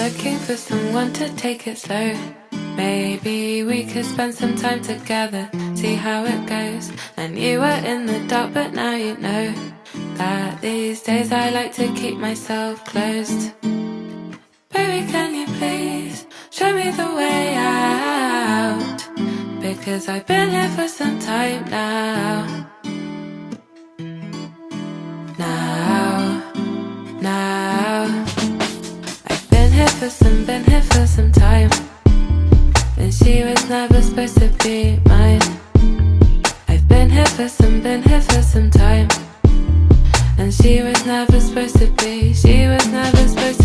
looking for someone to take it slow. Maybe we could spend some time together, see how it goes. And you were in the dark, but now you know that these days I like to keep myself closed. Baby, can you please show me the way out? Because I've been here for some time now. I've been here for some time. And she was never supposed to be mine. I've been here for some time. And she was never supposed to be, she was never supposed to be.